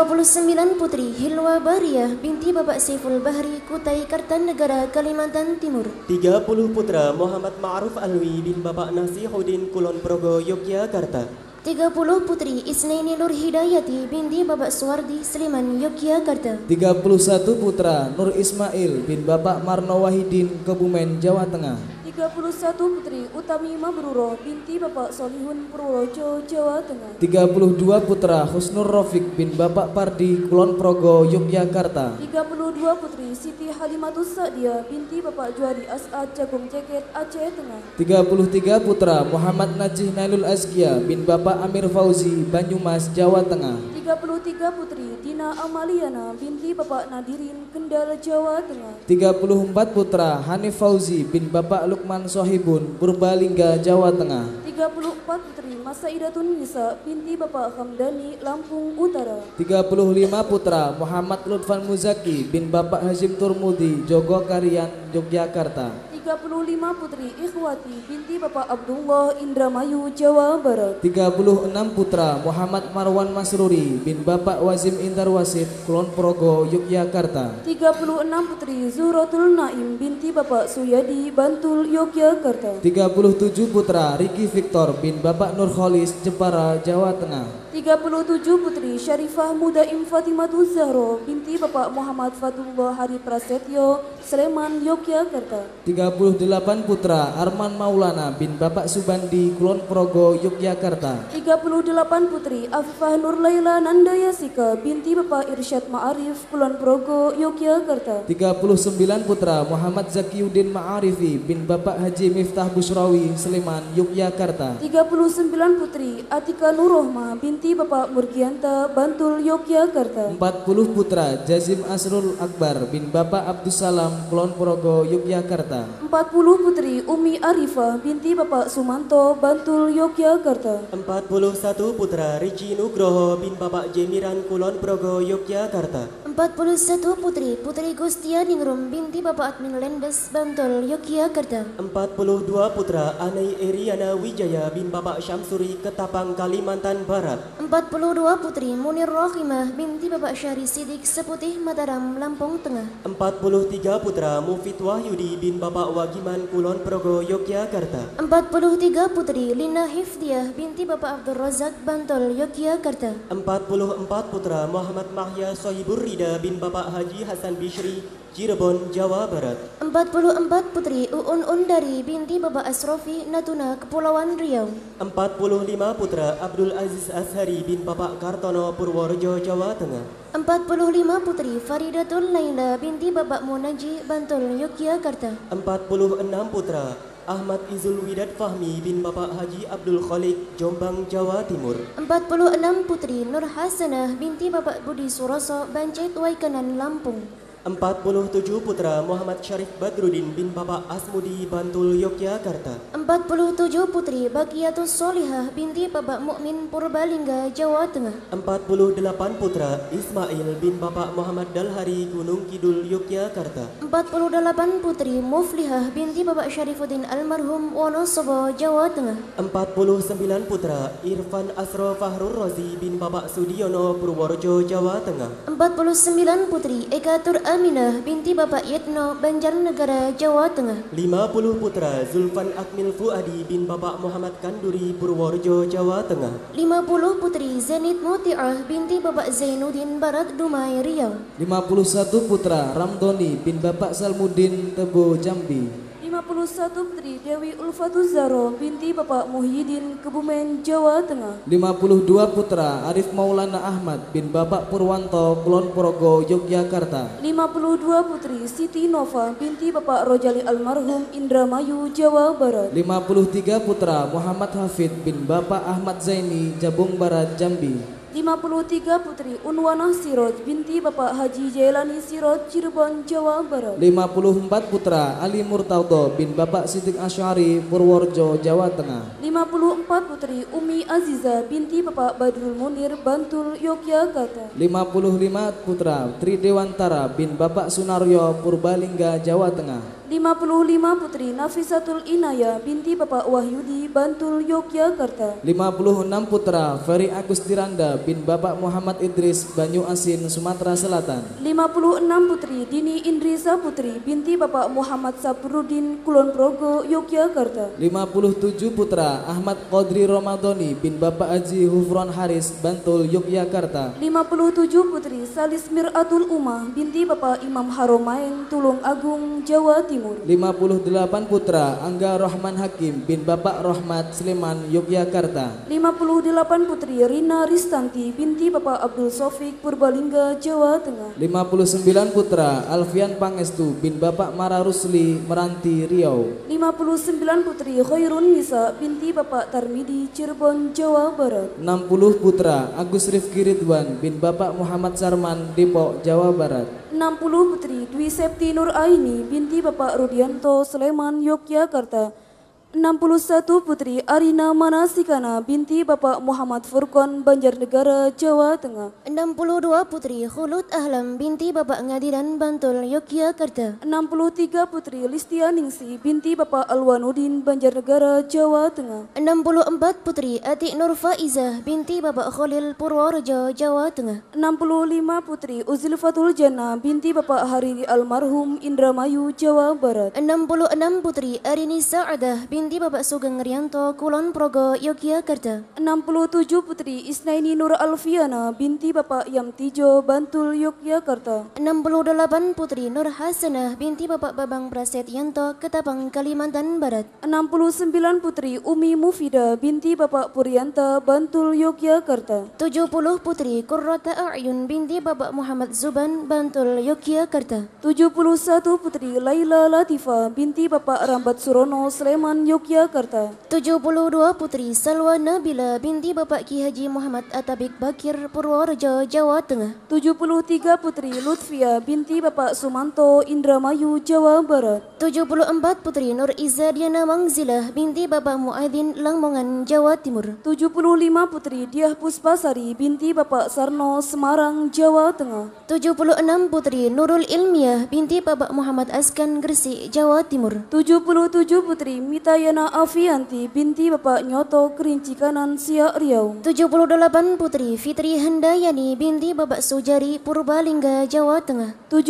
29 putri Hilwa Bariyah binti Bapak Saiful Bahri, Kutai Kartanegara, Kalimantan Timur. 30 putra Muhammad Ma'ruf Alwi bin Bapak Nasihuddin, Kulon Progo, Yogyakarta. 30 putri Isnaini Nur Hidayati binti Bapak Suwardi, Sleman, Yogyakarta. 31 putra Nur Ismail bin Bapak Marno Wahidin, Kebumen, Jawa Tengah. 31 putri Utami Mabruro binti Bapak Solihun, Purworejo, Jawa Tengah. 32 putra Husnur Rafiq bin Bapak Pardi, Kulon Progo, Yogyakarta. 32 putri Siti Halimatus Sa'dia binti Bapak Juhadi As'ad, Jagung Ceket, Aceh Tengah. 33 putra Muhammad Najih Nailul Azkia bin Bapak Amir Fauzi, Banyumas, Jawa Tengah. 33 putri Dina Amaliana binti Bapak Nadirin, Kendal, Jawa Tengah. 34 putra Hanif Fauzi bin Bapak Lukman Sohibun, Purbalingga, Jawa Tengah. 34 putri Masaidatun Nisa binti Bapak Hamdani, Lampung Utara. 35 putra Muhammad Lutfan Muzaki bin Bapak Hashim Turmudi, Jogokarian, Yogyakarta. 35 putri Ikhwati binti Bapak Abdullah, Indramayu, Jawa Barat. 36 putra Muhammad Marwan Masruri bin Bapak Wazim Indarwasid, Kulon Progo, Yogyakarta. 36 putri Zuhratul Naim binti Bapak Suyadi, Bantul, Yogyakarta. 37 putra Riki Victor bin Bapak Nurholis, Jepara, Jawa Tengah. 37 putri Syarifah Mudaim Fatimatu Zahro binti Bapak Muhammad Fatullah Hari Prasetyo, Sleman, Yogyakarta. 38 putra Arman Maulana bin Bapak Subandi, Kulon Progo, Yogyakarta. 38 putri Afifah Nur Laila Nandayasika binti Bapak Irsyad Ma'arif, Kulon Progo, Yogyakarta. 39 putra Muhammad Zakiuddin Ma'arifi bin Bapak Haji Miftah Busrawi, Sleman, Yogyakarta. 39 putri Atika Nurohma binti Bapak Murgianta, Bantul, Yogyakarta. 40 putra Jazim Asrul Akbar bin Bapak Abdussalam, Kulon Progo, Yogyakarta. 40 putri Umi Arifah binti Bapak Sumanto, Bantul, Yogyakarta. 41 putra Riji Nugroho bin Bapak Jemiran, Kulon Progo, Yogyakarta. 41 putri Putri Gustia Ningrum binti Bapak Admin Lendes, Bantul, Yogyakarta. 42 putra Anai Eriana Wijaya bin Bapak Syamsuri, Ketapang, Kalimantan Barat. 42 putri Munir Rohimah binti Bapak Syahri Sidik, Seputih, Mataram, Lampung Tengah. 43 putra Mufid Wahyudi bin Bapak Wagiman, Kulon Progo, Yogyakarta. 43 putri Lina Hifdiah binti Bapak Abdul Razak, Bantul, Yogyakarta. 44 putra Muhammad Mahya Sohibur Rida bin Bapak Haji Hasan Bishri, Cirebon, Jawa Barat. 44 putri Uun Undari binti Bapak Asrofi, Natuna, Kepulauan Riau. 45 putra Abdul Aziz Ashari bin Bapak Kartono, Purworejo, Jawa Tengah. 45 putri Faridatul Laila binti Bapak Munaji, Bantul, Yogyakarta. 46 putra Ahmad Izul Widad Fahmi bin Bapak Haji Abdul Khalik, Jombang, Jawa Timur. 46 putri Nur Hasanah binti Bapak Budi Suroso, Bancai, Waikanan, Lampung. 47 putra Muhammad Syarif Badruddin bin Bapak Asmudi, Bantul, Yogyakarta. 47 putri Bakiatus Solihah binti Bapak Mukmin, Purbalingga, Jawa Tengah. 48 putra Ismail bin Bapak Muhammad Dalhari, Gunung Kidul, Yogyakarta. 48 putri Muflihah binti Bapak Syarifuddin Almarhum, Wonosobo, Jawa Tengah. 49 putra Irfan Asro Fahrur Rozi bin Bapak Sudiono, Purworejo, Jawa Tengah. 49 putri Ekatur Aminah binti Bapak Yetno, Banjarnegara, Jawa Tengah. 50 putra Zulfan Akmil Fuadi bin Bapak Muhammad Kanduri, Purworejo, Jawa Tengah. 50 putri Zenit Muti'ah binti Bapak Zainuddin, Barat Dumai, Riau. 51 putra Ramdhani bin Bapak Salmuddin, Tebo, Jambi. 51 Putri Dewi Ulfatul Zahro binti Bapak Muhyiddin Kebumen, Jawa Tengah. 52 putra Arif Maulana Ahmad bin Bapak Purwanto Kulon Progo, Yogyakarta. 52 Putri Siti Nova binti Bapak Rojali Almarhum Indramayu, Jawa Barat. 53 putra Muhammad Hafid bin Bapak Ahmad Zaini, Jabung Barat, Jambi. 53 Putri Unwanah Siroj binti Bapak Haji Jailani Siroj, Cirebon, Jawa Barat. 54 putra Ali Murtado bin Bapak Siddiq Asy'ari, Purworejo, Jawa Tengah. 54 Putri Umi Aziza binti Bapak Badrul Munir, Bantul, Yogyakarta. 55 putra Tri Dewantara bin Bapak Sunaryo, Purbalingga, Jawa Tengah. 55 Putri Nafisatul Inaya binti Bapak Wahyudi, Bantul, Yogyakarta. 56 putra Ferry Agus Diranda bin Bapak Muhammad Idris, Banyu Asin, Sumatera Selatan. 56 Putri Dini Indrisa Putri binti Bapak Muhammad Saprudin, Kulon Progo, Yogyakarta. 57 putra Ahmad Qadri Ramadhani bin Bapak Haji Hufron Haris, Bantul, Yogyakarta. 57 Putri Salis Miratul Umah binti Bapak Imam Haromain, Tulung Agung, Jawa Timur. 58 putra Angga Rahman Hakim bin Bapak Rahmat, Sleman, Yogyakarta. 58 Putri Rina Ristanti binti Bapak Abdul Sofik, Purbalingga, Jawa Tengah. 59 putra Alfian Pangestu bin Bapak Mara Rusli, Meranti, Riau. 59 Putri Khairun Nisa binti Bapak Tarmidi, Cirebon, Jawa Barat. 60 putra Agus Rifki Ridwan bin Bapak Muhammad Sarman, Depok, Jawa Barat. 60 Putri Dwi Septi Nur Aini binti Bapak Rudianto, Sleman, Yogyakarta. 61 Putri Arina Manasikana binti Bapak Muhammad Furqon, Banjarnegara, Jawa Tengah. 62 Putri Khulud Ahlam binti Bapak Ngadiran, Bantul, Yogyakarta. 63 Putri Listia Ningsi binti Bapak Alwanudin, Banjarnegara, Jawa Tengah. 64 Putri Atik Nur Faizah binti Bapak Khalil, Purworejo, Jawa Tengah. 65 Putri Uzilfatul Jannah binti Bapak Hariri Almarhum, Indramayu, Jawa Barat. 66 Putri Arini Sa'adah binti Bapak Sugeng Rianto, Kulon Progo, Yogyakarta. 67 Putri Isnaini Nur Alfiana binti Bapak Yamtijo, Bantul, Yogyakarta. 68 Putri Nur Hasanah binti Bapak Babang Prasetyanto, Ketapang, Kalimantan Barat. 69 Putri Umi Mufida binti Bapak Purianta, Bantul, Yogyakarta. 70 Putri Qurrata A'yun binti Bapak Muhammad Zuban, Bantul, Yogyakarta. 71 Putri Laila Latifa binti Bapak Rambat Surono, Sleman, Yogyakarta. 72 Putri Salwa Nabila binti Bapak Ki Haji Muhammad Atabik Bakir, Purworejo, Jawa Tengah. 73 Putri Lutfia binti Bapak Sumanto, Indramayu, Jawa Barat. 74 Putri Nur Iza Diana Mangzilah binti Bapak Muadzin, Lamongan, Jawa Timur. 75 Putri Diah Puspasari binti Bapak Sarno, Semarang, Jawa Tengah. 76 Putri Nurul Ilmiah binti Bapak Muhammad Askan, Gresik, Jawa Timur. 77 Putri Mitayana Afianti binti Bapak Nyoto, Kerinci Kanan, Siak, Riau. 78 Putri Fitri Handayani binti Bapak Sujari, Purbalingga, Jawa Tengah.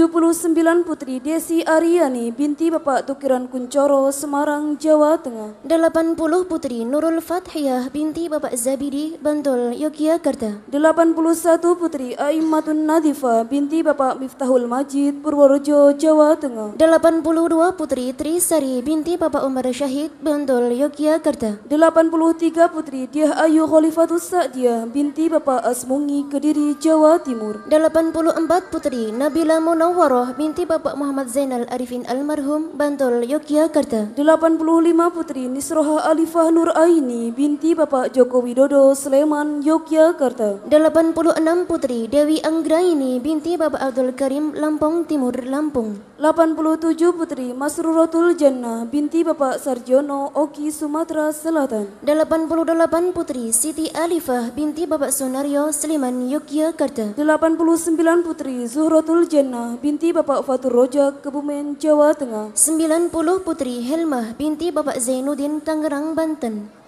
79 Putri Desi Ariani binti Bapak Tukiran Kuncoro, Semarang, Jawa Tengah. 80 Putri Nurul Fathiyah binti Bapak Zabidi, Bantul, Yogyakarta. 81 Putri Aimatun Nadifa binti Bapak Miftahul Majid, Purworejo, Jawa Tengah. 82 Putri Trisari binti Bapak Umar Syahid, Bantul, Yogyakarta. 83 Putri Diah Ayu Khalifatus Sa'diyah binti Bapak Asmungi, Kediri, Jawa Timur. 84 Putri Nabila Munawwaroh binti Bapak Muhammad Zainal Arifin Almarhum, Bantul, Yogyakarta. 85 Putri Nisroha Alifah Nur Aini binti Bapak Joko Widodo, Sleman, Yogyakarta. 86 Putri Dewi Anggraini binti Bapak Abdul Karim, Lampung Timur, Lampung. 87 Putri Masruratul Jannah binti Bapak Sarjono, Oki, Sumatera Selatan. 88 Putri Siti Alifah binti Bapak Sunario, Sleman, Yogyakarta. 89 Putri Zuhratul Jannah binti Bapak Fatur Rojak, Kebumen, Jawa Tengah. 90 Putri Helmah binti Bapak Zainuddin, Tangerang, Banten.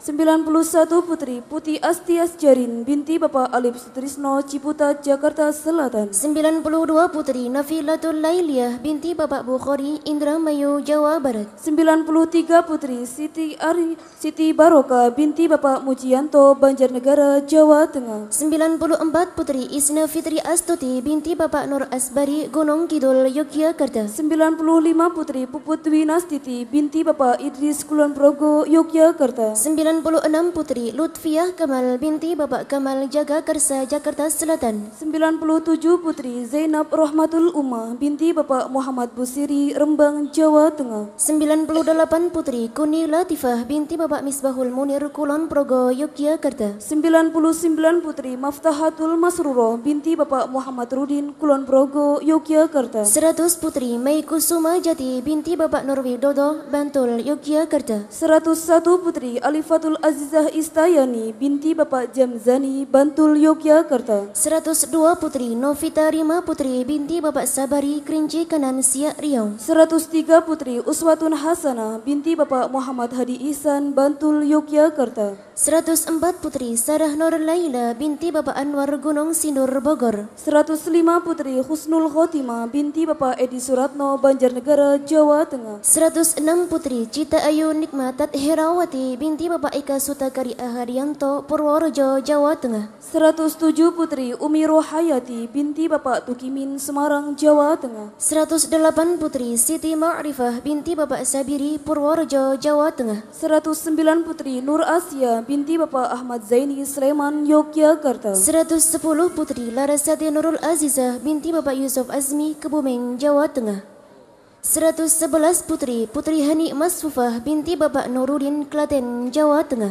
91 Putri Puti Astias Jarin binti Bapak Alif Sutrisno Ciputa Jakarta Selatan. 92 Putri Nafilatul Lailiyah binti Bapak Bukhari Indramayu Jawa Barat. 93 Putri Siti Baroka binti Bapak Mujianto Banjarnegara Jawa Tengah. 94 Putri Isna Fitri Astuti binti Bapak Nur Asbari Gunung Kidul Yogyakarta. 95 Putri Puput Winastiti binti Bapak Idris Kulon Progo Yogyakarta. 96 Putri Lutfiah Kamal binti Bapak Kamal Jagakarsa Jakarta Selatan. 97 Putri Zainab Rahmatul Ummah binti Bapak Muhammad Busiri Rembang Jawa Tengah. 98 Putri Kuni Latifah binti Bapak Misbahul Munir Kulon Progo Yogyakarta. 99 Putri Maftahatul Masruroh binti Bapak Muhammad Rudin Kulon Progo Yogyakarta. 100 Putri Mei Kusuma Jati binti Bapak Nurwidodo Bantul Yogyakarta. 101 Putri Alifatul Azizah Istayani binti Bapak Jamzani Bantul Yogyakarta. 102 Putri Novita Rima Putri binti Bapak Sabari Kerinci Kanan Siak Riau. 103 Putri Uswatun Hasanah binti Bapak Muhammad Hadi Ihsan Bantul Yogyakarta. 104 Putri Sarah Nur Laila binti Bapak Anwar Gunung Sindur Bogor. 105 Putri Husnul Khotimah binti Bapak Edi Suratno Banjarnegara Jawa Tengah. 106 Putri Cita Ayu Nikmatat Herawati binti Bapak Ika Sutakari Ahadianto Purworejo Jawa Tengah. 107 Putri Umi Rohayati binti Bapak Tukimin Semarang Jawa Tengah. 108 Putri Siti Ma'rifah binti Bapak Sabiri Purworejo Jawa Tengah. 109 Putri Nur Asia binti Bapak Ahmad Zaini Sleman Yogyakarta. 110 Putri Larasati Nurul Azizah binti Bapak Yusuf Azmi Kebumen Jawa Tengah. 111 Putri Putri Hani Masfufah binti Bapak Nurudin Klaten Jawa Tengah.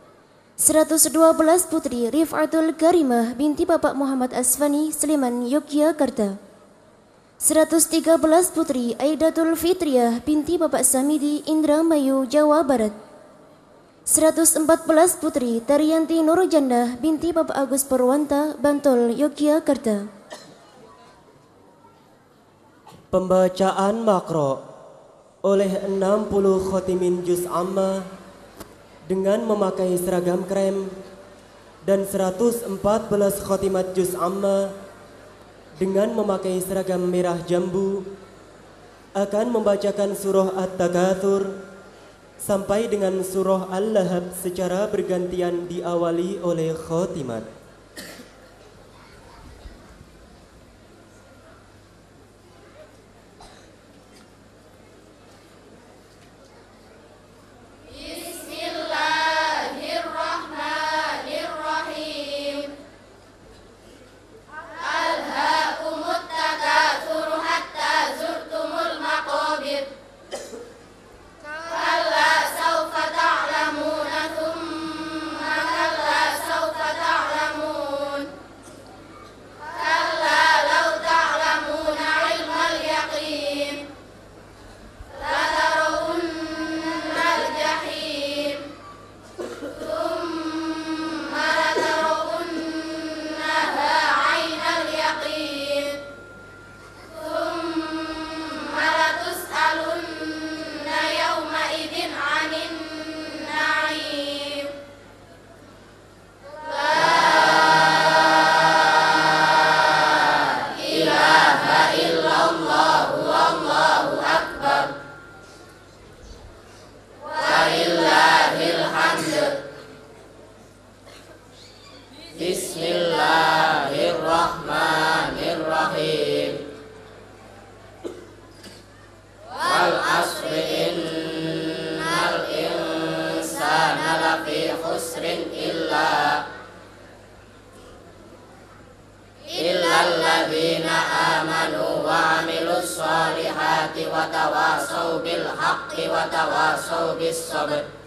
112 Putri Rifatul Karimah binti Bapak Muhammad Asfani Sleman Yogyakarta. 113 Putri Aidatul Fitriah binti Bapak Samidi Indramayu Jawa Barat. 114 Putri Tariyanti Nurjanda binti Bapak Agus Purwanta Bantul Yogyakarta. Pembacaan makro oleh 60 khotimin juz amma dengan memakai seragam krem dan 114 khotimat juz amma dengan memakai seragam merah jambu akan membacakan surah At-Takatsur sampai dengan surah Al-Lahab secara bergantian diawali oleh khotimat. Illalladzina amanu wa amilus solihati wa tawasaw bil haqqi wa tawasaw bis sabr.